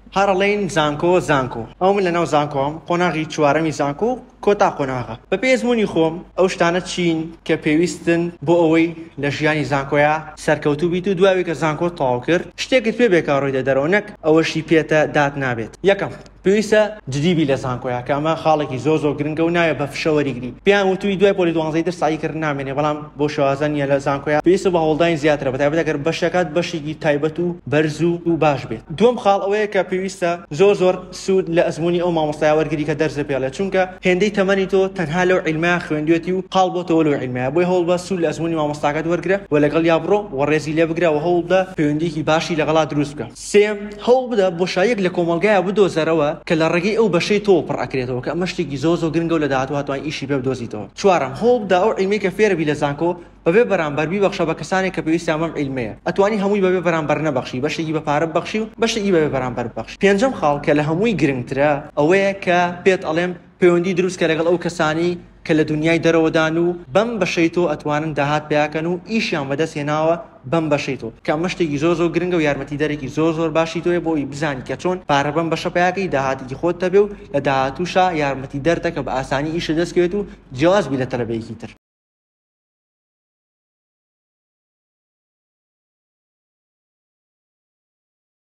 هەڕەڵێن زانکۆ ئەو من لەناو زانکۆم قۆناغی چوارەمی زانکۆ کۆتا قۆناغە بە پێزمونی خۆم ئەو شتانە چین کە پێویستن بۆ ئەوەی لە ژیانی زانکۆیە سەرکەوتوو بیت و دواوی کە زانکۆ تەواو کرد شتێکت پێ بێکا ڕۆیدە دەرەوە نەک ئەوەشی پێتە داد نابێت. یەکەم پێویستە جدیبی لە زانکۆیە کە ئەمە خاڵێکی زۆر گرنگە و نایە بە فشەوەریگری پێیان وتوی دوای پۆلی 12 دەرساییکرد نامێنێ بەڵام بۆ شێوازە نیە لە زانکۆیە پێویستە بە هەوڵدانی زیاترە بەتایبەت ئەگەر بەشەکەت بەشێکی تایبەت و بەرز و باش بێت. دووەم خاڵ ئەوەیە کە پێویستە زۆر سوود لە ئەزمموی ئەو مامۆستای وەرگری کە دەرزە پێڵێت چونکە هێندەی تەمەنی تۆ تەنها لەو عیلمە خوێندوێتی و قاڵ بۆتەوە لەو عیلمەیە بۆی هەوڵ بە سوود لە ئەزمموی مامۆستاکەت وەرگرە و لەگەڵ یا بڕۆ و ڕێزی لێ بگرە و هەوڵ بدە پەیوەندیکی باشی لەگەڵا دروست بکە. سێم هەوڵ بدە بۆ شایەک لە کۆمەلگایە بدۆزەرەوە کە لە ڕێگەی ئەو بەشەی تۆ پڕ ئەکرێتەوە کە ئەمە شتێکی زۆر گرنگە و لە داهاتوو هاتوانین ئیشی پێ بدۆزیتەوە. چوارەم هەوڵ بدە ئەو عیلمەی کە فێربی لە زانکۆ بەبێ بەرامبەر بەخشە بە کەسانێک کە پێویستیان بەم عیلمەیە ئەتوانی هەمووی بەبێ بەرامبەر نەبەخشی بەشێکی بە پارە بەخشی و بەشێکی بەبێ بەرامبەر بەخش. پێنجەم خاڵ کە لە هەمووی گرنگترە ئەوەیە کە پێت ئەڵێم پەیوەندی دروست کە لەگەڵ ئەو کەسانی کە لە دنیای دەرەوەدان و بەم بەشەی تۆ ئەتوانن داهات پیاکەن و ئیشیان بەدەست هێناوە بەم بەشەی تۆ کە ئەمە شتێکی زۆر گرنگە و یارمەتیدەرێکی زۆر باشی تۆیە بۆی بزانی کە چۆن پارە بەم بەشە پیاکەی داهاتێکی خۆت دەبێ و لە داهاتووشا یارمەتیدەر دەکە بە ئاسانی ئیشە دەستکەوێت و جیاوازبی لە تەلەبەیەکی تر.